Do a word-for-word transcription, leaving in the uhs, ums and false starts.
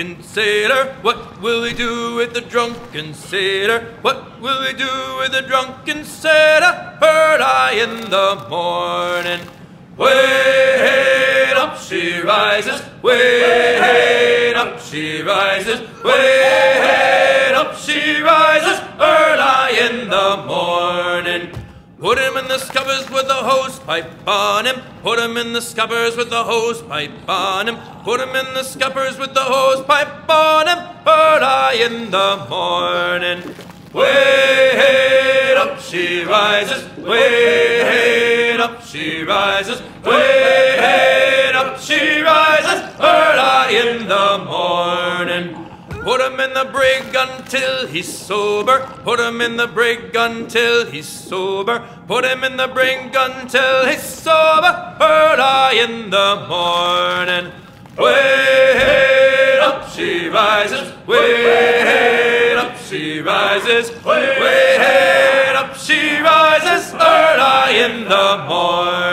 drunken sailor? What will we do with the drunken sailor? What will we do with the drunken sailor? Early in the morning. Way up she rises, way up she rises, way up she rises, early in the morning. Put him in the scuppers with the hose pipe on him. Put him in the scuppers with the hose pipe on him. Put him in the scuppers with the hose pipe on him. Early in the morning. Way up she rises, way up she rises, way up she rises, early in the morning. Put him in the brig until he's sober. Put him in the brig until he's sober. Put him in the brig until he's sober. Early in the morning. Way up she rises. Way up she rises. Way up she rises. Early in the morning.